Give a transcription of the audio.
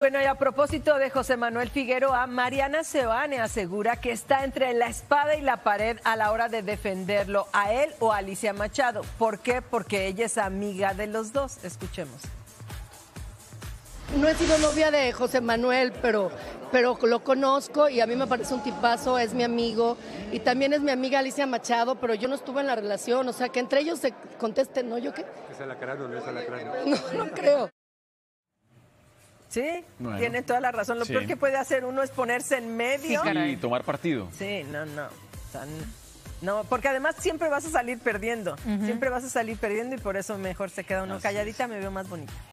Bueno, y a propósito de José Manuel Figueroa, Mariana Seoane asegura que está entre la espada y la pared a la hora de defenderlo, a él o a Alicia Machado. ¿Por qué? Porque ella es amiga de los dos. Escuchemos. No he sido novia de José Manuel, pero lo conozco y a mí me parece un tipazo, es mi amigo. Y también es mi amiga Alicia Machado, pero yo no estuve en la relación, o sea, que entre ellos se contesten, ¿no? ¿Yo qué? ¿Es alacrán o no es alacrán? No creo. Sí, bueno, tiene toda la razón. Lo peor que puede hacer uno es ponerse en medio. Y tomar partido. Sí, no. O sea, no, porque además siempre vas a salir perdiendo. Siempre vas a salir perdiendo y por eso mejor se queda uno calladita, me veo más bonita.